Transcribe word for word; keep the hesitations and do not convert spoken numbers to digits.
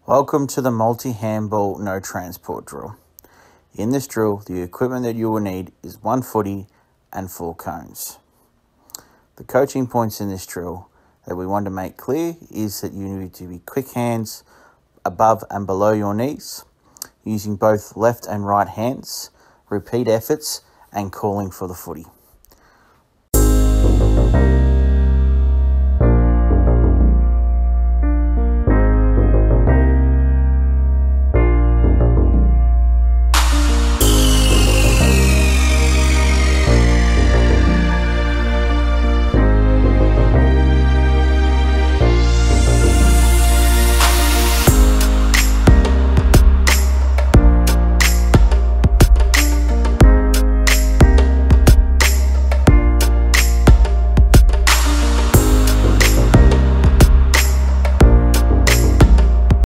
Welcome to the multi-handball no transport drill. In this drill, the equipment that you will need is one footy and four cones. The coaching points in this drill that we want to make clear is that you need to be quick hands above and below your knees, using both left and right hands, repeat efforts, and calling for the footy.